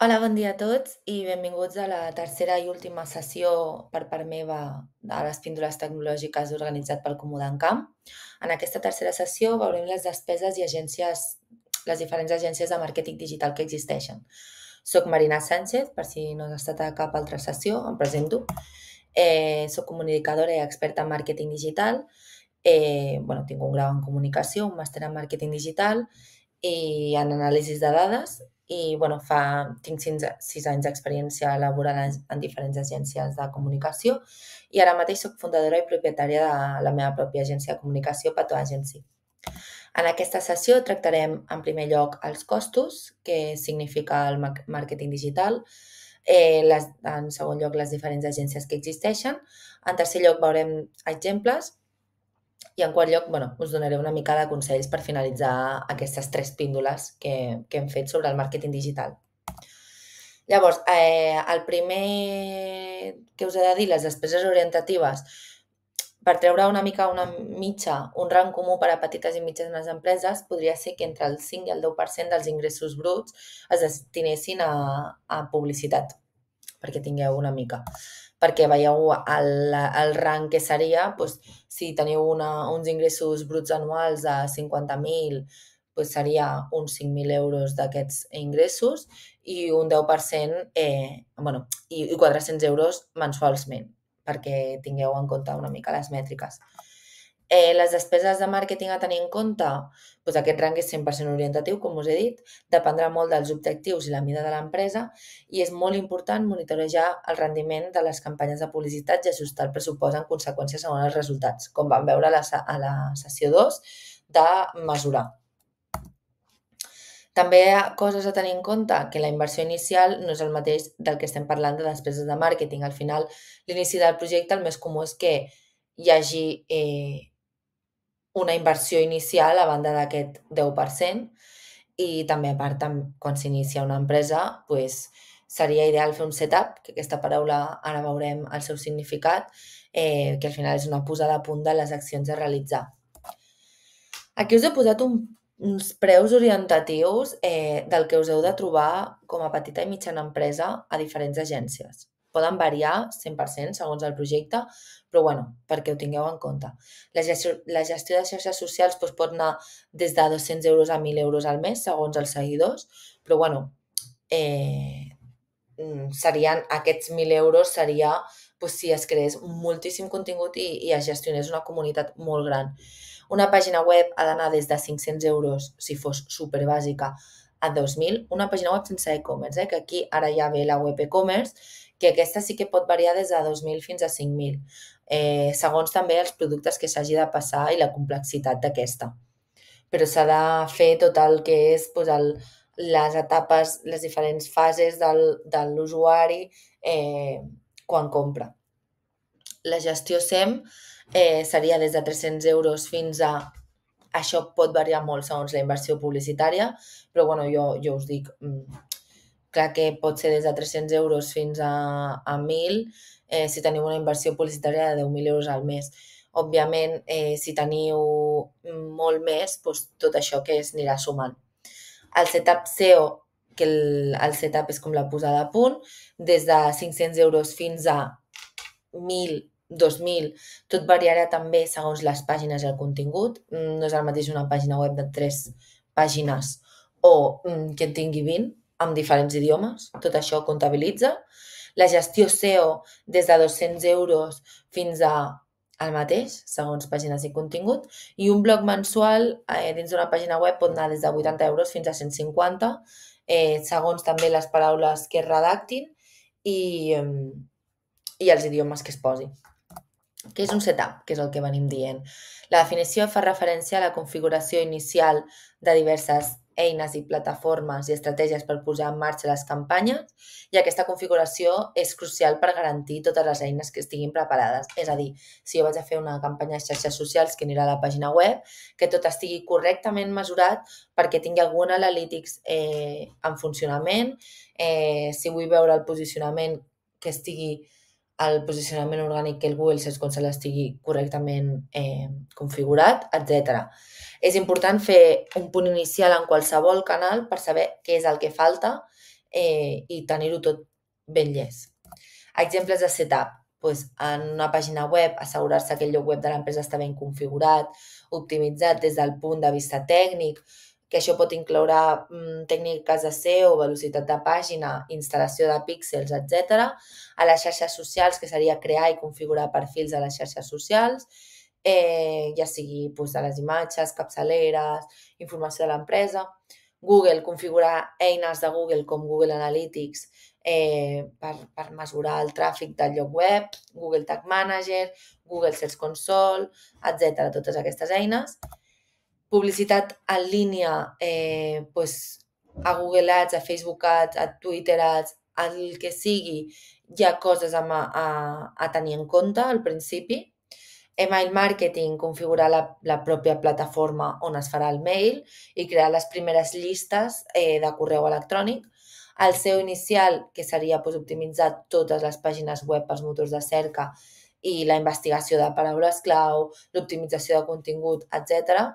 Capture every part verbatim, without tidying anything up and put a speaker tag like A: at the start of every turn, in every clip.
A: Hola, bon dia a tots i benvinguts a la tercera i última sessió per part meva de les píndoles tecnològiques organitzat pel Comú d'Encamp. En aquesta tercera sessió veurem les despeses i agències, les diferents agències de màrqueting digital que existeixen. Soc Marina Sánchez, per si no has estat a cap altra sessió, em presento. Eh, soc comunicadora i experta en màrqueting digital. Eh, bueno, tinc un grau en comunicació, un màster en màrqueting digital i en anàlisis de dades i bueno, fa, tinc sis, sis anys d'experiència laboral en, en diferents agències de comunicació i ara mateix soc fundadora i propietària de la meva pròpia agència de comunicació, Pato Agency. En aquesta sessió tractarem en primer lloc els costos, què significa el màrqueting digital, eh, les, en segon lloc les diferents agències que existeixen, en tercer lloc veurem exemples i en quart lloc, bueno, us donaré una mica de consells per finalitzar aquestes tres píndoles que, que hem fet sobre el màrqueting digital. Llavors, eh, el primer que us he de dir, les despeses orientatives, per treure una mica una mitja, un rang comú per a petites i mitjanes empreses, podria ser que entre el cinc i el deu per cent dels ingressos bruts es destinessin a, a publicitat, perquè tingueu una mica. Perquè veieu el, el rang que seria, doncs, si teniu una, uns ingressos bruts anuals de cinquanta mil, doncs seria uns cinc mil euros d'aquests ingressos i un deu per cent, eh, bueno, i, i quatre-cents euros mensualment, perquè tingueu en compte una mica les mètriques. Eh, les despeses de màrqueting a tenir en compte, doncs aquest rang és cent per cent orientatiu, com us he dit, dependrà molt dels objectius i la mida de l'empresa i és molt important monitorejar el rendiment de les campanyes de publicitat i ajustar el pressupost en conseqüència segons els resultats, com vam veure a la, a la sessió dos de mesurar. També hi ha coses a tenir en compte, que la inversió inicial no és el mateix del que estem parlant de despeses de màrqueting. Al final, l'inici del projecte, el més comú és que hi hagi eh, una inversió inicial a banda d'aquest deu per cent i també a part, quan s'inicia una empresa, pues, seria ideal fer un setup, que aquesta paraula ara veurem el seu significat, eh, que al final és una posada a punt de les accions a realitzar. Aquí us he posat un uns preus orientatius eh, del que us heu de trobar com a petita i mitjana empresa a diferents agències. Poden variar cent per cent segons el projecte, però bueno, perquè ho tingueu en compte. La gestió, la gestió de xarxes socials doncs, pot anar des de dos-cents euros a mil euros al mes, segons els seguidors, però bueno, eh, serien, aquests mil euros seria doncs, si es creés moltíssim contingut i, i es gestionés una comunitat molt gran. Una pàgina web ha d'anar des de cinc-cents euros, si fos superbàsica, a dos mil. Una pàgina web sense e-commerce, eh? Que aquí ara ja ve la web e-commerce, que aquesta sí que pot variar des de dos mil fins a cinc mil, eh, segons també els productes que s'hagi de passar i la complexitat d'aquesta. Però s'ha de fer tot el que és doncs, el, les etapes, les diferents fases del, de l'usuari eh, quan compra. La gestió S E M eh, seria des de tres-cents euros fins a... Això pot variar molt segons la inversió publicitària, però bueno, jo, jo us dic, clar que pot ser des de tres-cents euros fins a, a mil eh, si teniu una inversió publicitària de deu mil euros al mes. Òbviament, eh, si teniu molt més, doncs tot això que es anirà sumant. El setup S E O, que el, el setup és com la posada a punt, des de cinc-cents euros fins a mil, dos mil, tot variarà també segons les pàgines i el contingut. No és el mateix una pàgina web de tres pàgines o que en tingui vint amb diferents idiomes. Tot això comptabilitza. La gestió S E O des de dos-cents euros fins a el mateix, segons pàgines i contingut. I un blog mensual eh, dins d'una pàgina web pot anar des de vuitanta euros fins a cent cinquanta, eh, segons també les paraules que es redactin i... Eh, i els idiomes que es posi. Què és un setup? Que és el que venim dient. La definició fa referència a la configuració inicial de diverses eines i plataformes i estratègies per posar en marxa les campanyes i aquesta configuració és crucial per garantir totes les eines que estiguin preparades. És a dir, si jo vaig a fer una campanya de xarxes socials que anirà a la pàgina web, que tot estigui correctament mesurat perquè tingui algun analítics eh, en funcionament, eh, si vull veure el posicionament que estigui el posicionament orgànic que el Google Search Console estigui correctament eh, configurat, etcètera. És important fer un punt inicial en qualsevol canal per saber què és el que falta eh, i tenir-ho tot ben llest. Exemples de setup. Pues, en una pàgina web, assegurar-se que el lloc web de l'empresa està ben configurat, optimitzat des del punt de vista tècnic, que això pot incloure mm, tècniques de S E O, velocitat de pàgina, instal·lació de píxels, etcètera. A les xarxes socials, que seria crear i configurar perfils a les xarxes socials, eh, ja sigui pues, de les imatges, capçaleres, informació de l'empresa. Google, configurar eines de Google com Google Analytics eh, per, per mesurar el tràfic del lloc web, Google Tag Manager, Google Search Console, etcètera. Totes aquestes eines. Publicitat en línia, eh, pues, a Google Ads, a Facebook Ads, a Twitter Ads, el que sigui, hi ha coses a, a, a tenir en compte al principi. Email marketing, configurar la, la pròpia plataforma on es farà el mail i crear les primeres llistes eh, de correu electrònic. El S E O inicial, que seria pues, optimitzar totes les pàgines web pels motors de cerca i la investigació de paraules clau, l'optimització de contingut, etcètera.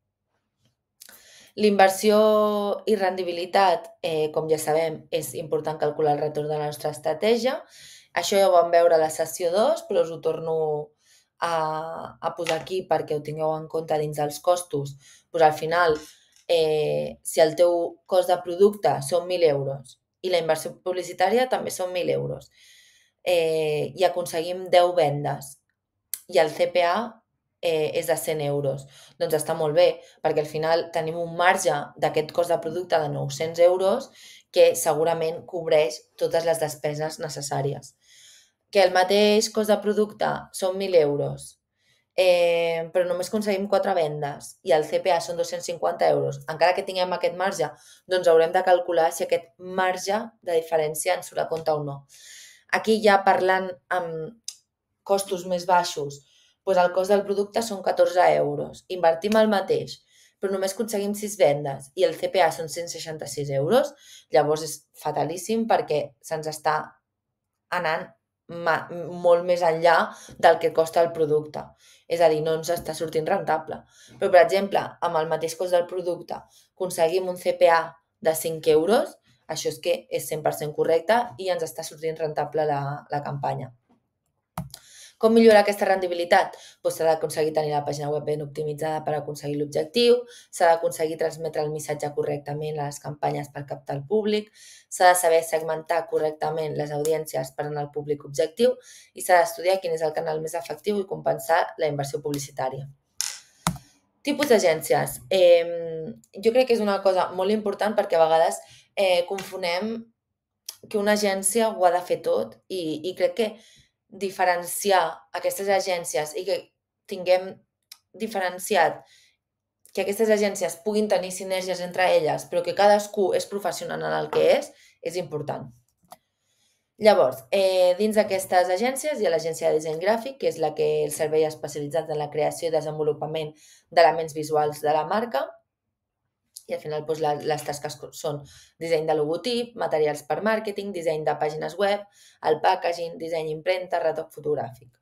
A: L'inversió i rendibilitat, eh, com ja sabem, és important calcular el retorn de la nostra estratègia. Això ja ho vam veure a la sessió dos, però us ho torno a, a posar aquí perquè ho tingueu en compte dins dels costos. Pues al final, eh, si el teu cost de producte són mil euros i la inversió publicitària també són mil euros eh, i aconseguim deu vendes i el C P A eh, és de cent euros, doncs està molt bé, perquè al final tenim un marge d'aquest cost de producte de nou-cents euros que segurament cobreix totes les despeses necessàries. Que el mateix cost de producte són mil euros, eh, però només aconseguim quatre vendes i el C P A són dos-cents cinquanta euros, encara que tinguem aquest marge, doncs haurem de calcular si aquest marge de diferència ens surt a compte o no. Aquí ja parlant amb costos més baixos, doncs el cost del producte són catorze euros, invertim el mateix, però només aconseguim sis vendes i el C P A són cent seixanta-sis euros, llavors és fatalíssim perquè se'ns està anant molt més enllà del que costa el producte. És a dir, no ens està sortint rentable. Però, per exemple, amb el mateix cost del producte aconseguim un C P A de cinc euros, això és que és cent per cent correcte i ens està sortint rentable la, la campanya. Com millorar aquesta rendibilitat? Doncs s'ha d'aconseguir tenir la pàgina web ben optimitzada per aconseguir l'objectiu, s'ha d'aconseguir transmetre el missatge correctament a les campanyes per captar el públic, s'ha de saber segmentar correctament les audiències per anar al públic objectiu i s'ha d'estudiar quin és el canal més efectiu i compensar la inversió publicitària. Tipus d'agències. Eh, jo crec que és una cosa molt important perquè a vegades eh, confonem que una agència ho ha de fer tot i, i crec que diferenciar aquestes agències i que tinguem diferenciat que aquestes agències puguin tenir sinergies entre elles, però que cadascú és professional en el que és, és important. Llavors, eh, dins d'aquestes agències hi ha l'agència de disseny gràfic, que és la que el servei especialitzat en la creació i desenvolupament d'elements visuals de la marca, i al final doncs, les tasques són disseny de logotip, materials per màrqueting, disseny de pàgines web, el packaging, disseny impremta, retoc fotogràfic.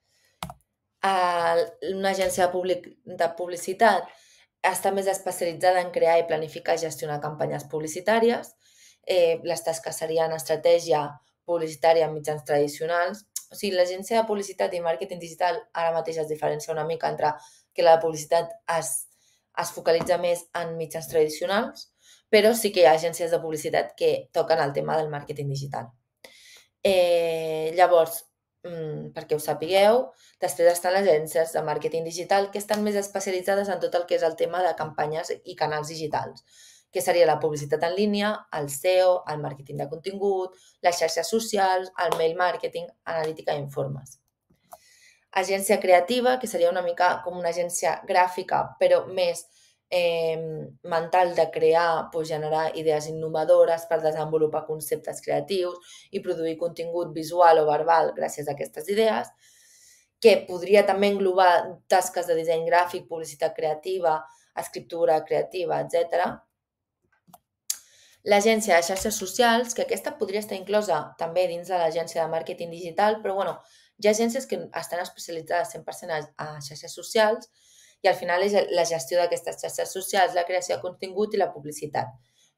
A: Una agència de publicitat està més especialitzada en crear i planificar i gestionar campanyes publicitàries. Les tasques serien estratègia publicitària en mitjans tradicionals. O sigui, l'agència de publicitat i màrqueting digital ara mateix es diferencia una mica entre que la publicitat es es focalitza més en mitjans tradicionals, però sí que hi ha agències de publicitat que toquen el tema del màrqueting digital. Eh, llavors, perquè ho sapigueu, després estan les agències de màrqueting digital que estan més especialitzades en tot el que és el tema de campanyes i canals digitals, que seria la publicitat en línia, el S E O, el màrqueting de contingut, les xarxes socials, el mail marketing, analítica i informes. Agència creativa, que seria una mica com una agència gràfica, però més eh, mental de crear, doncs, generar idees innovadores per desenvolupar conceptes creatius i produir contingut visual o verbal gràcies a aquestes idees, que podria també englobar tasques de disseny gràfic, publicitat creativa, escriptura creativa, etcètera. L'agència de xarxes socials, que aquesta podria estar inclosa també dins de l'agència de màrqueting digital, però bueno, hi ha agències que estan especialitzades cent per cent a xarxes socials i al final és la gestió d'aquestes xarxes socials, la creació de contingut i la publicitat.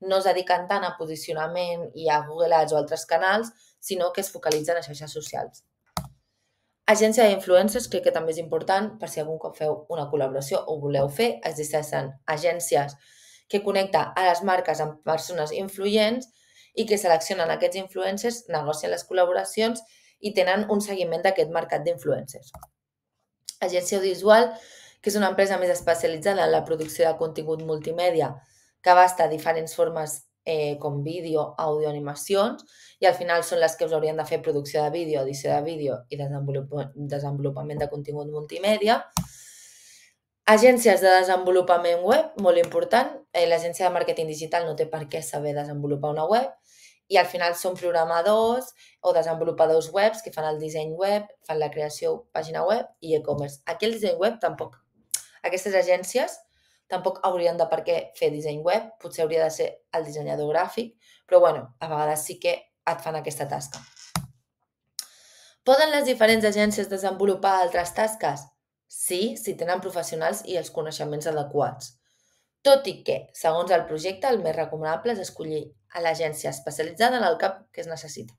A: no es dediquen tant a posicionament i a Google Ads o altres canals, sinó que es focalitzen a xarxes socials. Agència d'influencers crec que també és important per si algun cop feu una col·laboració o voleu fer. Existeixen agències que connecten a les marques amb persones influents i que seleccionen aquests influencers, negocien les col·laboracions i tenen un seguiment d'aquest mercat d'influencers. Agència audiovisual, que és una empresa més especialitzada en la producció de contingut multimèdia que abasta diferents formes eh, com vídeo, àudio, animacions, i al final són les que us haurien de fer producció de vídeo, edició de vídeo i desenvolupament de contingut multimèdia. Agències de desenvolupament web, molt important. Eh, L'agència de màrqueting digital no té per què saber desenvolupar una web i al final són programadors o desenvolupadors webs que fan el disseny web, fan la creació pàgina web i e-commerce. Aquí el disseny web tampoc. Aquestes agències tampoc haurien de per què fer disseny web, potser hauria de ser el dissenyador gràfic, però bueno, a vegades sí que et fan aquesta tasca. Poden les diferents agències desenvolupar altres tasques? Sí, si tenen professionals i els coneixements adequats. Tot i que, segons el projecte, el més recomanable és escollir a l'agència especialitzada en el camp que es necessita.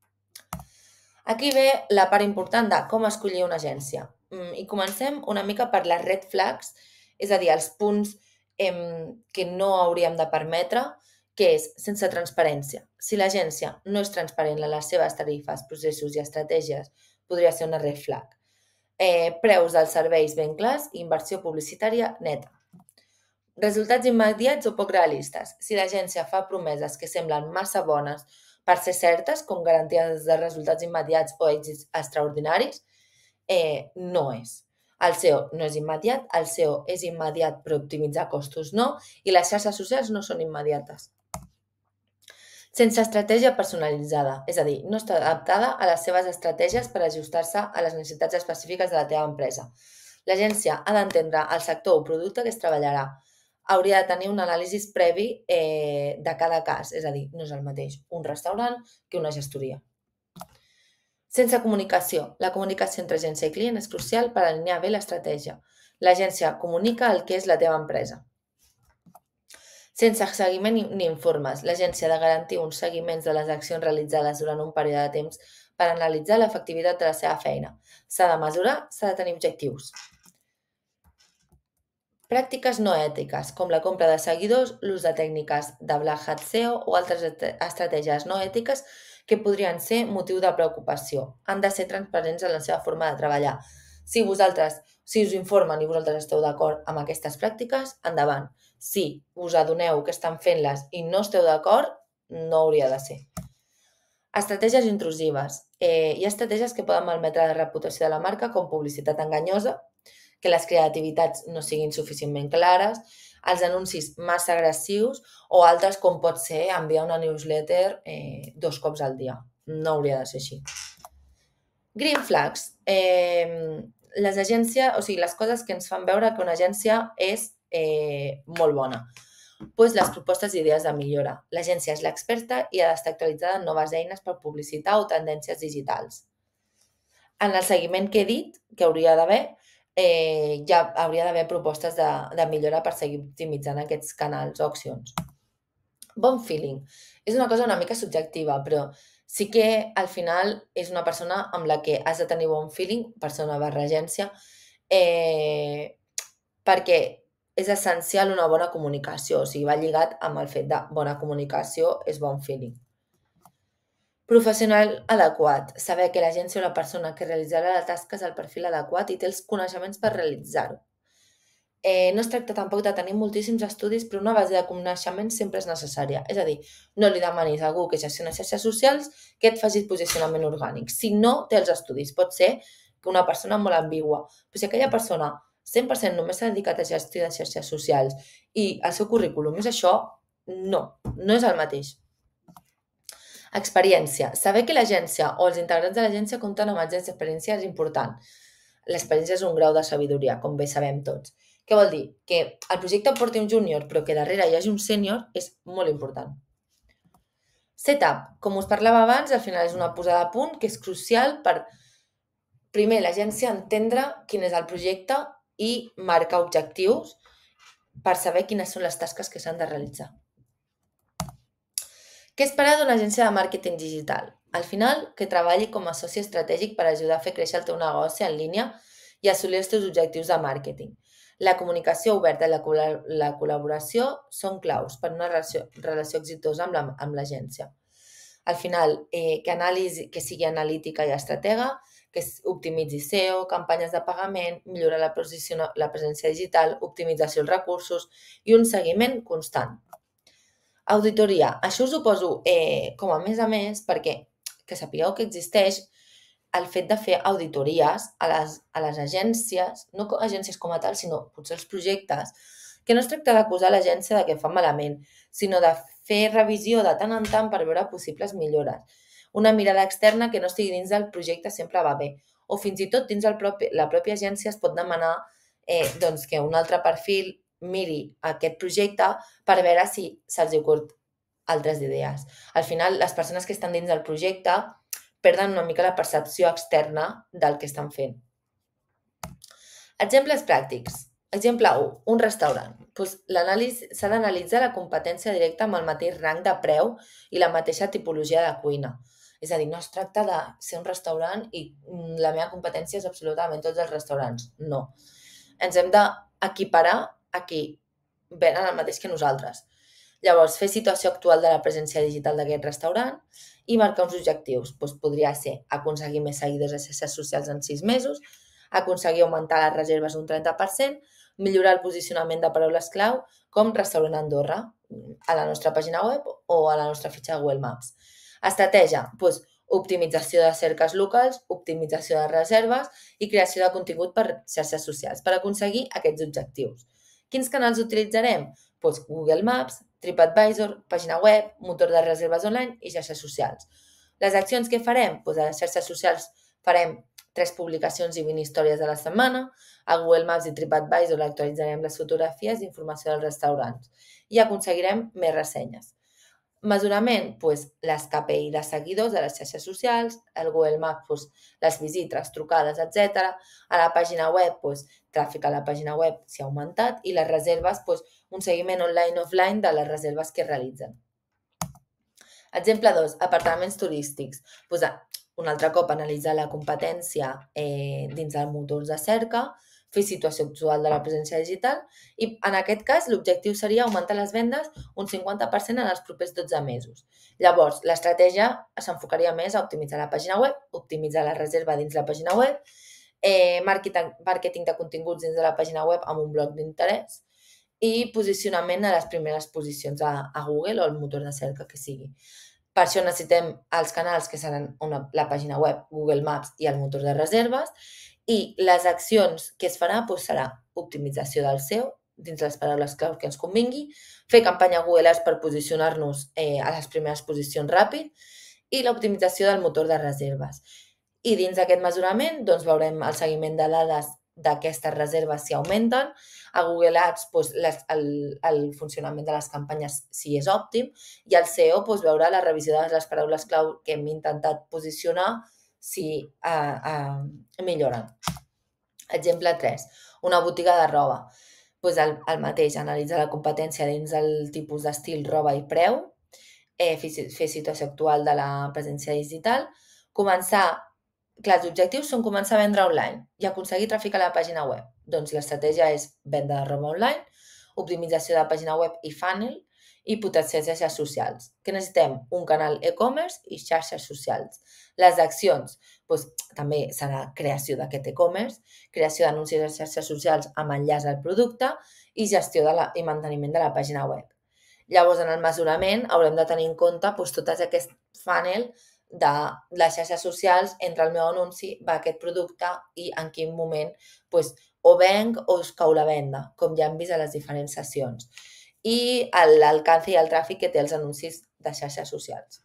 A: Aquí ve la part important de com escollir una agència. I comencem una mica per les red flags, és a dir, els punts eh, que no hauríem de permetre, que és sense transparència. Si l'agència no és transparent en les seves tarifes, processos i estratègies, podria ser una red flag. Eh, preus dels serveis ben clars i inversió publicitària neta. Resultats immediats o poc realistes. Si l'agència fa promeses que semblen massa bones per ser certes, com garanties de resultats immediats o èxits extraordinaris, eh, no és. El S E O no és immediat, el S E O és immediat per optimitzar costos no, i les xarxes socials no són immediates. Sense estratègia personalitzada, és a dir, no està adaptada a les seves estratègies per ajustar-se a les necessitats específiques de la teva empresa. L'agència ha d'entendre el sector o producte que es treballarà. Hauria de tenir un anàlisi previ eh, de cada cas, és a dir, no és el mateix un restaurant que una gestoria. Sense comunicació. La comunicació entre agència i client és crucial per alinear bé l'estratègia. L'agència comunica el que és la teva empresa. Sense seguiment ni informes. L'agència ha de garantir uns seguiments de les accions realitzades durant un període de temps per analitzar l'efectivitat de la seva feina. S'ha de mesurar, s'ha de tenir objectius. Pràctiques no ètiques, com la compra de seguidors, l'ús de tècniques de Black Hat S E O o altres estratègies no ètiques que podrien ser motiu de preocupació. Han de ser transparents en la seva forma de treballar. Si vosaltres, si us informen i vosaltres esteu d'acord amb aquestes pràctiques, endavant. Si us adoneu que estan fent-les i no esteu d'acord, no hauria de ser. Estratègies intrusives. Eh, hi ha estratègies que poden malmetre la reputació de la marca, com publicitat enganyosa, que les creativitats no siguin suficientment clares, els anuncis massa agressius o altres com pot ser enviar una newsletter eh, dos cops al dia. No hauria de ser així. Green flags. Eh, les agències, o sigui, les coses que ens fan veure que una agència és eh, molt bona. Pues les propostes d'idees de millora. L'agència és l'experta i ha d'estar actualitzada en noves eines per publicitar o tendències digitals. En el seguiment que he dit, que hauria d'haver, eh, ja hauria d'haver propostes de, de millora per seguir optimitzant aquests canals o accions. Bon feeling. És una cosa una mica subjectiva, però sí que al final és una persona amb la que has de tenir bon feeling, persona barra agència, eh, perquè és essencial una bona comunicació, o sigui, va lligat amb el fet de bona comunicació és bon feeling. Professional adequat. Saber que l'agència o la persona que realitzarà la tasca és el perfil adequat i té els coneixements per realitzar-ho. Eh, no es tracta tampoc de tenir moltíssims estudis, però una base de coneixements sempre és necessària. És a dir, no li demanis a algú que gestiona xarxes socials que et faci posicionament orgànic. Si no té els estudis, pot ser que una persona molt ambigua, però si aquella persona cent per cent només s'ha dedicat a gestió de xarxes socials i el seu currículum és això, no, no és el mateix. Experiència. Saber que l'agència o els integrants de l'agència compten amb anys d'experiència és important. L'experiència és un grau de sabidoria, com bé sabem tots. Què vol dir? Que el projecte porti un júnior però que darrere hi hagi un sènior és molt important. Setup. Com us parlava abans, al final és una posada a punt que és crucial per, primer, l'agència entendre quin és el projecte i marcar objectius per saber quines són les tasques que s'han de realitzar. Què esperar d'una agència de màrqueting digital? Al final, que treballi com a soci estratègic per ajudar a fer créixer el teu negoci en línia i assolir els teus objectius de màrqueting. La comunicació oberta i la, col·la- la col·laboració són claus per una relació, relació exitosa amb la- amb l'agència. Al final, eh, que, anàlisi, que sigui analítica i estratega, que es- optimitzi S E O, campanyes de pagament, millorar la, posiciona- la presència digital, optimització dels recursos i un seguiment constant. Auditoria. Això us ho poso eh, com a més a més perquè que sapigueu que existeix el fet de fer auditories a les, a les agències, no co- agències com a tal, sinó potser els projectes, que no es tracta d'acusar l'agència de que fa malament, sinó de fer revisió de tant en tant per veure possibles millores. Una mirada externa que no estigui dins del projecte sempre va bé. O fins i tot dins el propi, la pròpia agència es pot demanar eh, doncs, que un altre perfil miri aquest projecte per veure si se'ls ocorre altres idees. Al final, les persones que estan dins del projecte perden una mica la percepció externa del que estan fent. Exemples pràctics. Exemple u, un restaurant. Pues l'anàlisi s'ha d'analitzar la competència directa amb el mateix rang de preu i la mateixa tipologia de cuina. És a dir, no es tracta de ser un restaurant i mm, la meva competència és absolutament tots els restaurants. No. Ens hem d'equiparar a qui venen el mateix que nosaltres. Llavors, fer situació actual de la presència digital d'aquest restaurant i marcar uns objectius. Doncs podria ser aconseguir més seguidors a xarxes socials en sis mesos, aconseguir augmentar les reserves un trenta per cent, millorar el posicionament de paraules clau com restaurant Andorra a la nostra pàgina web o a la nostra fitxa de Google Maps. Estratègia, doncs, optimització de cerques locals, optimització de reserves i creació de contingut per xarxes socials per aconseguir aquests objectius. Quins canals utilitzarem? Doncs Google Maps, TripAdvisor, pàgina web, motor de reserves online i xarxes socials. Les accions que farem? Doncs a les xarxes socials farem tres publicacions i vint històries a la setmana. A Google Maps i TripAdvisor actualitzarem les fotografies i informació dels restaurants i aconseguirem més ressenyes. Mesurament, doncs, les K P I de seguidors de les xarxes socials, el Google Maps, doncs, les visites, trucades, etcètera. A la pàgina web, doncs, tràfic a la pàgina web s'ha augmentat i les reserves, doncs, un seguiment online-offline de les reserves que es realitzen. Exemple dos, apartaments turístics. Doncs, un altre cop analitzar la competència eh, dins dels motors de cerca, fer situació actual de la presència digital i en aquest cas l'objectiu seria augmentar les vendes un cinquanta per cent en els propers dotze mesos. Llavors, l'estratègia s'enfocaria més a optimitzar la pàgina web, optimitzar la reserva dins la pàgina web, eh, màrqueting de continguts dins de la pàgina web amb un bloc d'interès i posicionament a les primeres posicions a, a Google o al motor de cerca que sigui. Per això necessitem els canals que seran una, la pàgina web, Google Maps i el motor de reserves i les accions que es farà doncs, serà optimització del S E O dins les paraules clau que ens convingui, fer campanya Google Ads per posicionar-nos eh, a les primeres posicions ràpid i l'optimització del motor de reserves. I dins d'aquest mesurament doncs, veurem el seguiment de dades d'aquestes reserves si augmenten, a Google Ads doncs, les, el, el funcionament de les campanyes si és òptim i el S E O doncs, veurà la revisió de les paraules clau que hem intentat posicionar si eh, eh, milloren. Exemple tres, una botiga de roba. Pues el, el mateix, analitzar la competència dins del tipus d'estil, roba i preu, eh, fer, fer situació actual de la presència digital, començar, clar, els objectius són començar a vendre online i aconseguir tràfic a la pàgina web. Doncs l'estratègia és venda de roba online, optimització de la pàgina web i funnel i potenciar xarxes socials. Què necessitem? Un canal e-commerce i xarxes socials. Les accions, doncs, també serà creació d'aquest e-commerce, creació d'anuncis a xarxes socials amb enllaç al producte i gestió de la, i manteniment de la pàgina web. Llavors, en el mesurament haurem de tenir en compte doncs, tot aquest funnel de les xarxes socials entre el meu anunci va aquest producte i en quin moment doncs, o venc o es cau la venda, com ja hem vist a les diferents sessions. I l'alcance i el tràfic que té els anuncis de xarxes socials.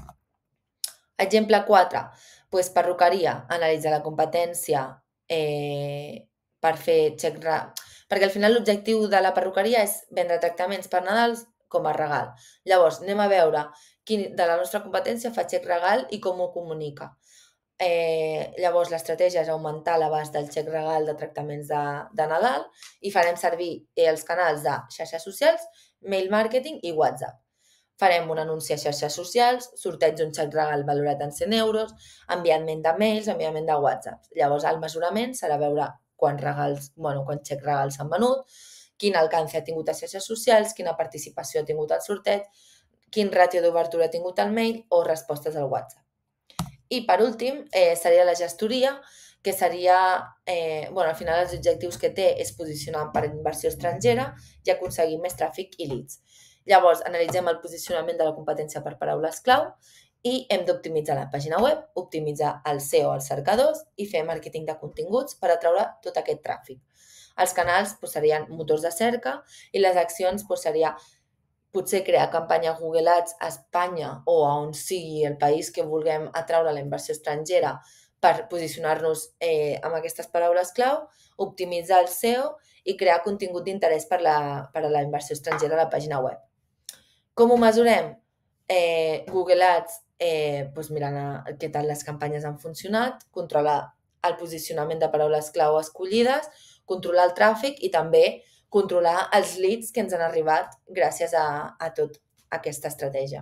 A: Exemple quatre, doncs perruqueria, analitzar la competència eh, per fer check perquè al final l'objectiu de la perruqueria és vendre tractaments per Nadal com a regal. Llavors, anem a veure quin de la nostra competència fa xec regal i com ho comunica. Eh, llavors, l'estratègia és augmentar l'abast del xec regal de tractaments de, de Nadal i farem servir els canals de xarxes socials, mail marketing i WhatsApp. farem un anunci a xarxes socials, sorteig d'un xec regal valorat en cent euros, enviament de mails, enviament de whatsapps. Llavors, el mesurament serà veure quants regals, bueno, quants xecs regals s'han venut, quin alcance ha tingut a xarxes socials, quina participació ha tingut al sorteig, quin ràtio d'obertura ha tingut el mail o respostes al WhatsApp. I, per últim, eh, seria la gestoria, que seria, eh, bueno, al final els objectius que té és posicionar per inversió estrangera i aconseguir més tràfic i leads. Llavors, analitzem el posicionament de la competència per paraules clau i hem d'optimitzar la pàgina web, optimitzar el S E O als cercadors i fer màrqueting de continguts per atraure tot aquest tràfic. Els canals doncs, serien motors de cerca i les accions doncs, seria potser crear campanya Google Ads a Espanya o a on sigui el país que vulguem atraure la inversió estrangera per posicionar-nos eh, amb aquestes paraules clau, optimitzar el S E O i crear contingut d'interès per, la, per a la inversió estrangera a la pàgina web. Com ho mesurem? Eh, Google Ads, eh, doncs mirant a, què tal les campanyes han funcionat, controlar el posicionament de paraules clau escollides, controlar el tràfic i també controlar els leads que ens han arribat gràcies a, a tota aquesta estratègia.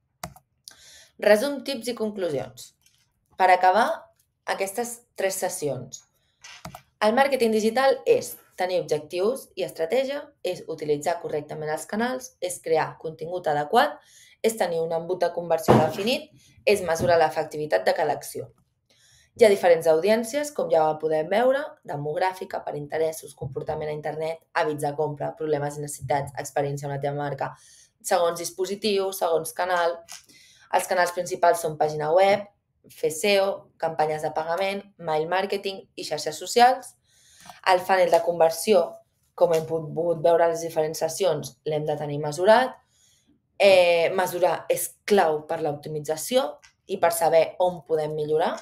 A: Resum, tips i conclusions. Per acabar aquestes tres sessions, el màrqueting digital és tenir objectius i estratègia, és utilitzar correctament els canals, és crear contingut adequat, és tenir un embut de conversió definit, és mesurar l'efectivitat de cada acció. Hi ha diferents audiències, com ja podem veure, demogràfica, per interessos, comportament a internet, hàbits de compra, problemes i necessitats, experiència amb la teva marca, segons dispositiu, segons canal. Els canals principals són pàgina web, fer S E O, campanyes de pagament, mail marketing i xarxes socials. El funnel de conversió, com hem pogut veure a les diferents sessions, l'hem de tenir mesurat. Eh, mesurar és clau per l'optimització i per saber on podem millorar.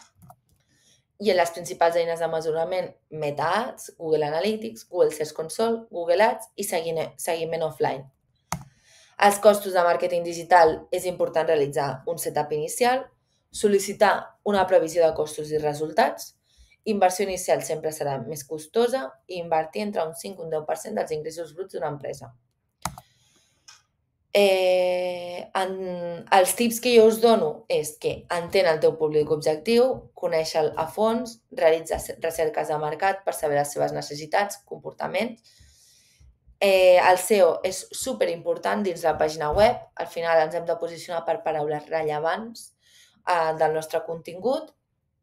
A: I les principals eines de mesurament, Meta Ads, Google Analytics, Google Search Console, Google Ads i seguiment offline. Els costos de màrqueting digital és important realitzar un setup inicial, sol·licitar una previsió de costos i resultats, inversió inicial sempre serà més costosa i invertir entre un cinc i un deu per cent dels ingressos bruts d'una empresa. Eh, en, els tips que jo us dono és que entén el teu públic objectiu, conèixer-lo a fons, realitza recerques de mercat per saber les seves necessitats, comportaments. Eh, el S E O és superimportant dins la pàgina web, al final ens hem de posicionar per paraules rellevants eh, del nostre contingut.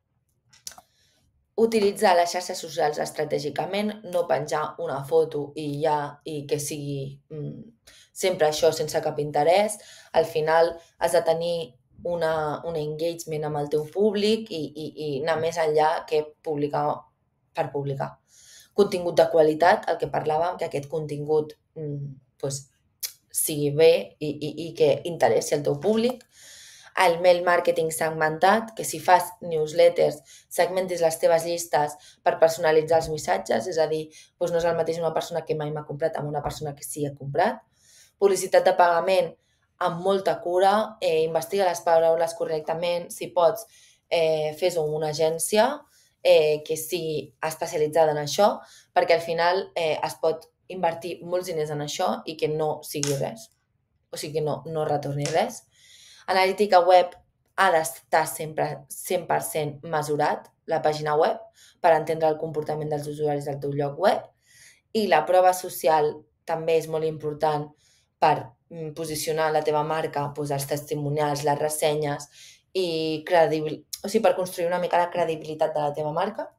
A: Utilitzar les xarxes socials estratègicament, no penjar una foto i ja, i que sigui mm, sempre això sense cap interès. Al final has de tenir una, un engagement amb el teu públic i, i, i anar més enllà que publicar per publicar. Contingut de qualitat, el que parlàvem, que aquest contingut mm, pues, sigui bé i, i, i que interessi al teu públic. El mail marketing segmentat, que si fas newsletters, segmentis les teves llistes per personalitzar els missatges, és a dir, doncs no és el mateix una persona que mai m'ha comprat amb una persona que sí ha comprat. Publicitat de pagament amb molta cura, eh, investiga les paraules correctament, si pots, eh, fes-ho amb una agència eh, que sigui especialitzada en això, perquè al final eh, es pot invertir molts diners en això i que no sigui res, o sigui que no, no retorni res. Analítica web ha d'estar sempre cent per cent mesurat, la pàgina web, per entendre el comportament dels usuaris del teu lloc web. I la prova social també és molt important per posicionar la teva marca, doncs els testimonials, les ressenyes i credibil... o sigui, per construir una mica la credibilitat de la teva marca.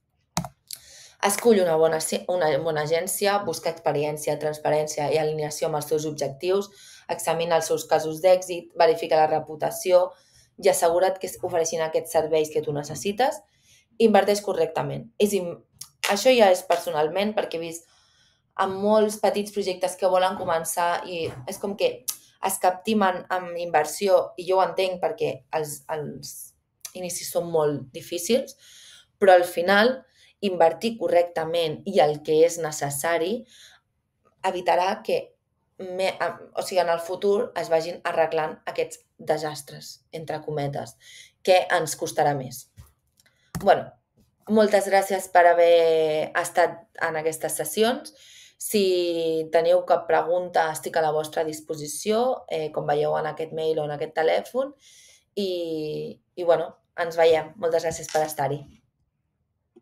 A: Escull una bona, una bona agència, busca experiència, transparència i alineació amb els teus objectius, examina els seus casos d'èxit, verifica la reputació i assegura't que ofereixin aquests serveis que tu necessites, inverteix correctament. És, això ja és personalment, perquè he vist amb molts petits projectes que volen començar i és com que es captimen amb inversió, i jo ho entenc perquè els, els inicis són molt difícils, però al final invertir correctament i el que és necessari evitarà que me, o sigui, en el futur es vagin arreglant aquests desastres, entre cometes, que ens costarà més. Bueno, moltes gràcies per haver estat en aquestes sessions. Si teniu cap pregunta, estic a la vostra disposició, eh, com veieu en aquest mail o en aquest telèfon. I, i bueno, ens veiem. Moltes gràcies per estar-hi.